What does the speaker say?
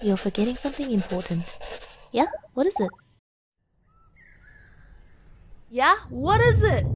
you're forgetting something important. Yeah? What is it? Yeah? What is it?